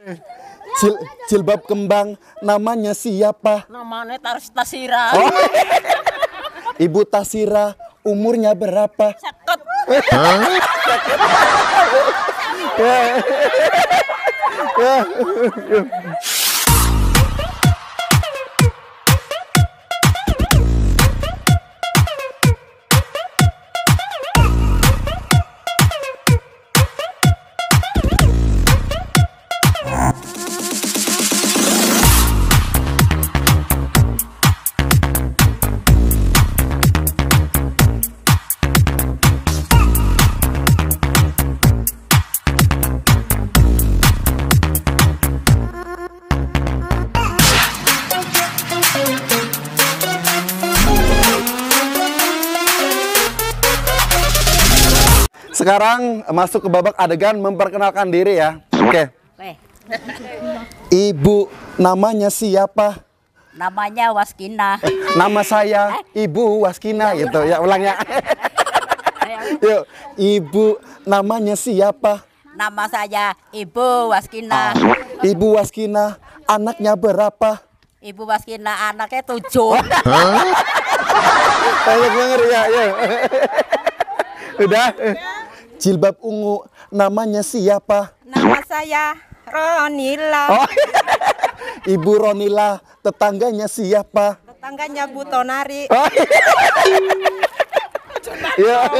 Jilbab kembang namanya siapa? Namanya Tasira. Oh. Ibu Tasira umurnya berapa? Seket. Sekarang masuk ke babak adegan memperkenalkan diri ya. Oke. Ibu namanya siapa? Namanya Waskina. Nama saya Ibu Waskina gitu ya, ulangnya. Yuk, Ibu namanya siapa? Nama saya Ibu Waskina. Ibu Waskina anaknya berapa? Ibu Waskina anaknya 7. Banyak denger ya, ya. Udah. Jilbab ungu namanya siapa? Nama saya Ronila. Oh. Ibu Ronila tetangganya siapa? Tetangganya Bu Tonari. Oh. Ya.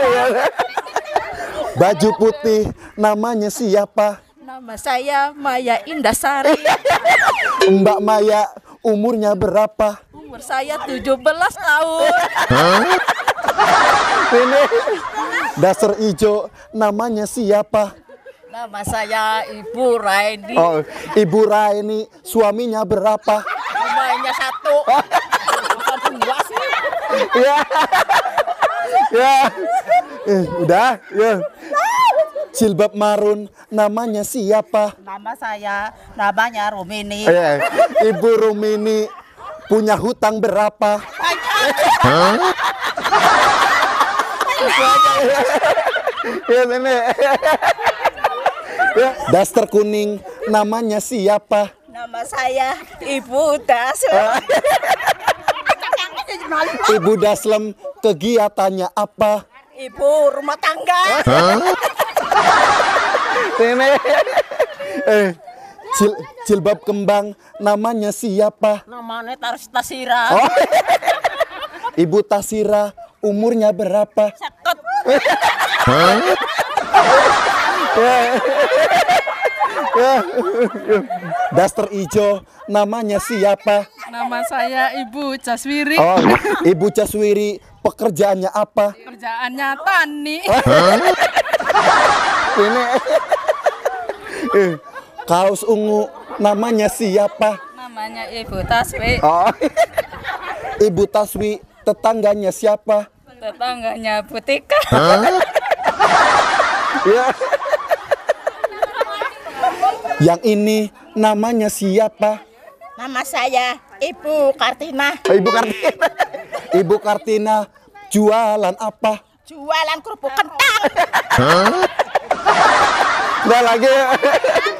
Baju putih namanya siapa? Nama saya Maya Indasari. Mbak Maya umurnya berapa? Umur saya 17 tahun. Ini dasar ijo namanya siapa? Nama saya Ibu Raini. Oh, Ibu Raini suaminya berapa? Rumahnya 1. Bukan 2 sih. Ya. Ya. Udah, ya. Jilbab marun namanya siapa? Nama saya namanya Rumini. Ibu Rumini punya hutang berapa? Ya, nenek. Ya, daster kuning namanya siapa? Nama saya Ibu Das. Ibu Daslem kegiatannya apa? Ibu rumah tangga. Nenek. Jilbab kembang namanya siapa? Namanya Tasira. Oh. Ibu Tasira umurnya berapa? Seket. Daster ijo namanya siapa? Nama saya Ibu Caswiri. Oh, Ibu Caswiri pekerjaannya apa? Kerjaannya tani. Ini kaos ungu namanya siapa? Namanya Ibu Taswi. Oh. Ibu Taswi tetangganya siapa? Tetangganya Butika. Ya. Yang ini namanya siapa? Nama saya Ibu Kartina. Ibu Kartina. Ibu Kartina jualan apa? Jualan kerupuk kentang. Udah lagi.